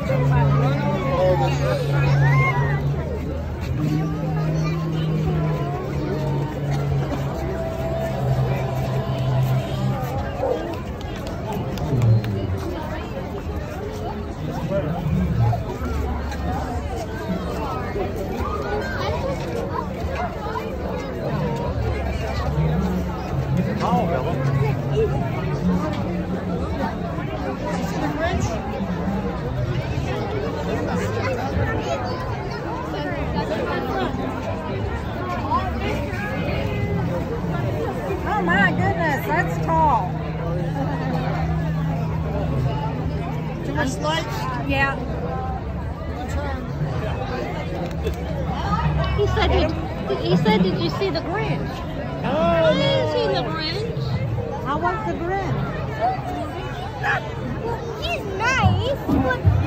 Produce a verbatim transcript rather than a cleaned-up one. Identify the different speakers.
Speaker 1: Oh my goodness, that's tall.
Speaker 2: Too much lights?
Speaker 1: Yeah.
Speaker 3: He said, did, he said, did you see the Grinch?
Speaker 2: Oh,
Speaker 3: I didn't see the Grinch.
Speaker 1: I want the Grinch.
Speaker 4: He's nice, but